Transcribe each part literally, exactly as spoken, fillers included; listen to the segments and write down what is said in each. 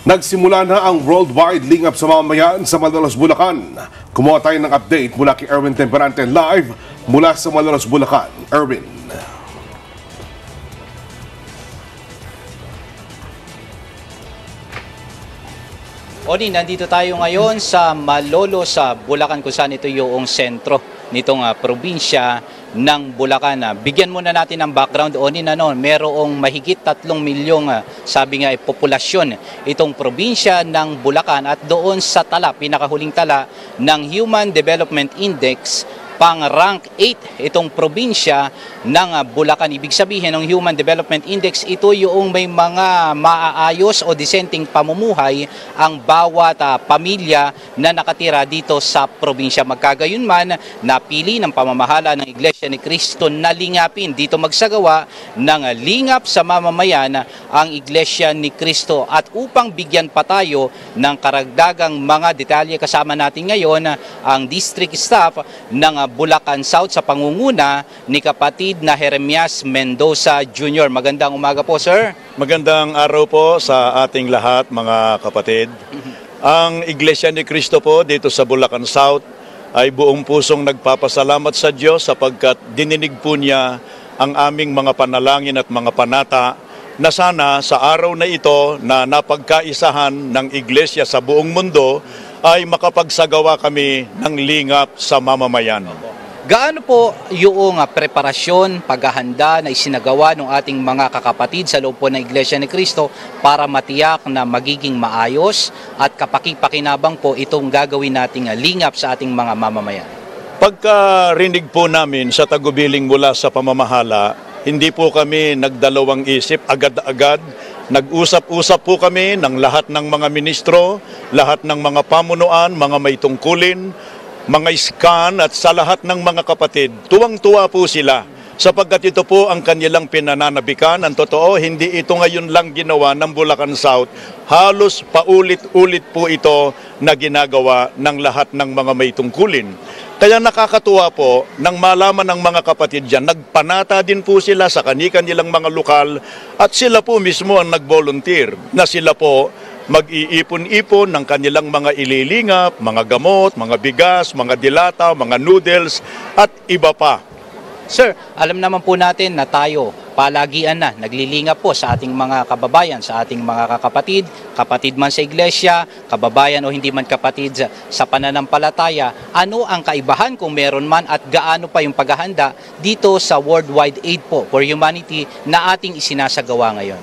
Nagsimula na ang worldwide lingap sa mamamayan sa Malolos, Bulacan. Kumuha tayo ng update mula kay Erwin Temperante live mula sa Malolos, Bulacan. Erwin. Oni, nandito tayo ngayon sa Malolos, sa Bulacan, kung saan ito yung sentro nitong uh, probinsya ng Bulacan. Uh, bigyan muna natin ng background. Oni, na no, merong mahigit tatlong milyong uh, sabi nga, eh, populasyon itong probinsya ng Bulacan, at doon sa tala, pinakahuling tala ng Human Development Index, pang rank eight itong probinsya ng uh, Bulacan. Ibig sabihin ng Human Development Index, ito yung may mga maaayos o disenteng pamumuhay ang bawat uh, pamilya na nakatira dito sa probinsya. Magkagayon man, napili ng pamamahala ng Iglesia ni Cristo na lingapin dito magsagawa ng uh, lingap sa mamamayan ang Iglesia ni Cristo. At upang bigyan pa tayo ng karagdagang mga detalye, kasama natin ngayon uh, ang district staff ng uh, Bulacan South sa pangunguna ni kapatid na Jeremias Mendoza Junior Magandang umaga po, sir. Magandang araw po sa ating lahat, mga kapatid. Ang Iglesia ni Cristo po dito sa Bulacan South ay buong pusong nagpapasalamat sa Diyos sapagkat dininig po niya ang aming mga panalangin at mga panata na sana sa araw na ito na napagkaisahan ng Iglesia sa buong mundo ay makapagsagawa kami ng lingap sa mamamayan. Gaano po yung uh, preparasyon, paghahanda na isinagawa ng ating mga kakapatid sa loob po ng Iglesia ni Cristo para matiyak na magiging maayos at kapaki-pakinabang po itong gagawin nating uh, lingap sa ating mga mamamayan? Pagkarinig po namin sa tagubiling mula sa pamamahala, hindi po kami nagdalawang isip, agad-agad. Nag-usap-usap po kami ng lahat ng mga ministro, lahat ng mga pamunuan, mga may tungkulin, mga iskan, at sa lahat ng mga kapatid. Tuwang-tuwa po sila sapagkat ito po ang kanilang pinananabikan. Ang totoo, hindi ito ngayon lang ginawa ng Bulacan South. Halos paulit-ulit po ito na ginagawa ng lahat ng mga may tungkulin. Kaya nakakatuwa po nang malaman ng mga kapatid dyan, nagpanata din po sila sa kani-kanilang mga lokal at sila po mismo ang nag-volunteer na sila po mag-iipon-ipon ng kanilang mga ililingap, mga gamot, mga bigas, mga dilata, mga noodles at iba pa. Sir, alam naman po natin na tayo palagian na naglilingap po sa ating mga kababayan, sa ating mga kakapatid, kapatid man sa iglesia, kababayan o hindi man kapatid sa, sa pananampalataya. Ano ang kaibahan kung meron man at gaano pa yung paghahanda dito sa worldwide aid po for humanity na ating isinasagawa ngayon?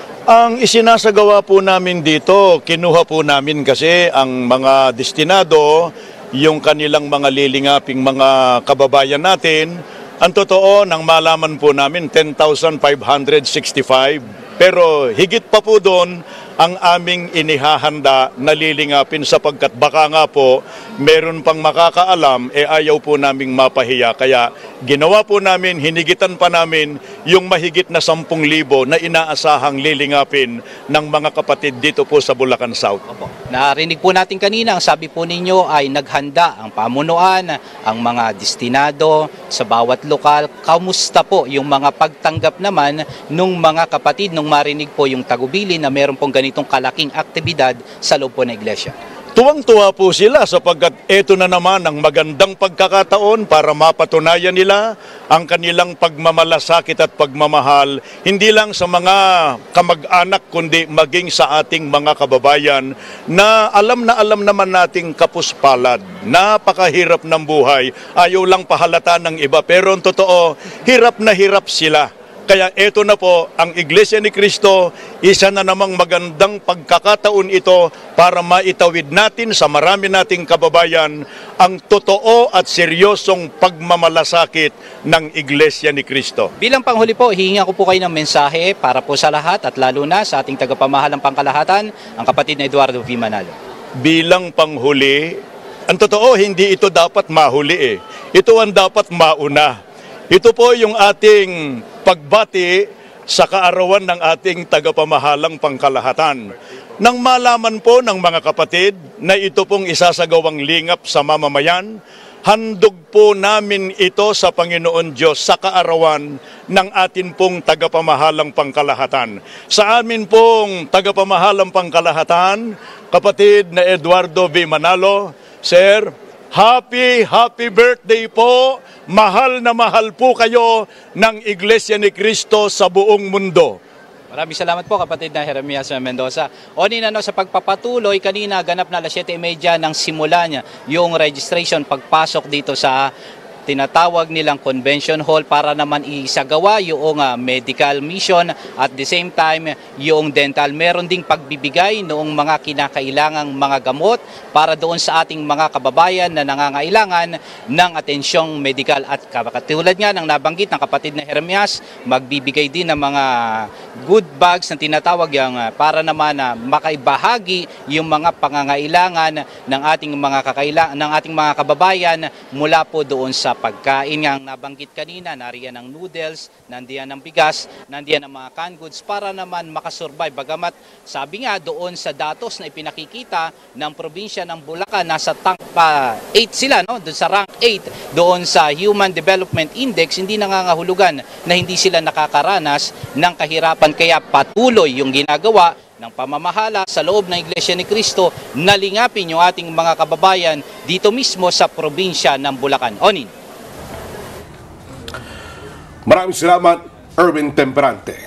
Ang isinasagawa po namin dito, kinuha po namin kasi ang mga destinado, yung kanilang mga lilingaping mga kababayan natin. Ang totoo, nang malaman po namin, ten thousand five hundred sixty-five. Pero higit pa po doon ang aming inihahanda na lilingapin sapagkat baka nga po meron pang makakaalam, e eh ayaw po naming mapahiya. Kaya ginawa po namin, hinigitan pa namin yung mahigit na sampung libo na inaasahang lilingapin ng mga kapatid dito po sa Bulacan South. Opo. Narinig po natin kanina, ang sabi po ninyo ay naghanda ang pamunuan, ang mga destinado sa bawat lokal. Kamusta po yung mga pagtanggap naman nung mga kapatid nung marinig po yung tagubilin na meron pong ganitong kalaking aktibidad sa loob po ng iglesia? Tuwang-tuwa po sila sapagkat ito na naman ang magandang pagkakataon para mapatunayan nila ang kanilang pagmamalasakit at pagmamahal hindi lang sa mga kamag-anak kundi maging sa ating mga kababayan na alam na alam naman nating kapuspalad. Napakahirap ng buhay. Ayaw lang pahalata ng iba pero ang totoo, hirap na hirap sila. Kaya eto na po, ang Iglesia ni Cristo, isa na namang magandang pagkakataon ito para maitawid natin sa marami nating kababayan ang totoo at seryosong pagmamalasakit ng Iglesia ni Cristo. Bilang panghuli po, hihinga ko po kayo ng mensahe para po sa lahat at lalo na sa ating tagapamahalang pangkalahatan, ang kapatid na Eduardo V. Manalo. Bilang panghuli, ang totoo, hindi ito dapat mahuli eh. Ito ang dapat mauna. Ito po yung ating pagbati sa kaarawan ng ating tagapamahalang pangkalahatan. Nang malaman po ng mga kapatid na ito pong isasagawang lingap sa mamamayan, handog po namin ito sa Panginoon Diyos sa kaarawan ng atin pong tagapamahalang pangkalahatan. Sa amin pong tagapamahalang pangkalahatan, kapatid na Eduardo V. Manalo, Sir, happy, happy birthday po! Mahal na mahal po kayo ng Iglesia ni Cristo sa buong mundo. Maraming salamat po kapatid na Jeremias Mendoza. Onin ano sa pagpapatuloy, kanina ganap na alas siyete trenta ng simula niya yung registration pagpasok dito sa tinatawag nilang convention hall para naman isagawa yung uh, medical mission at the same time yung dental. Meron ding pagbibigay noong mga kinakailangang mga gamot para doon sa ating mga kababayan na nangangailangan ng atensyong medical. At katulad nga ng nabanggit ng kapatid na Jeremias, magbibigay din ng mga good bags na tinatawag yung uh, para naman uh, makaibahagi yung mga pangangailangan ng ating mga kakailangan ng ating mga kababayan mula po doon sa pagkain nga ang nabanggit kanina, nariyan ang noodles, nandiyan ang bigas, nandiyan ang mga canned goods para naman makasurvive. Bagamat sabi nga doon sa datos na ipinakikita ng probinsya ng Bulacan, nasa tank pa eight sila, no? Doon sa rank eight, doon sa Human Development Index, hindi nangangahulugan na hindi sila nakakaranas ng kahirapan. Kaya patuloy yung ginagawa ng pamamahala sa loob ng Iglesia ni Cristo na lingapin yung ating mga kababayan dito mismo sa probinsya ng Bulacan. Onin. Maraming salamat, Erwin Temperante.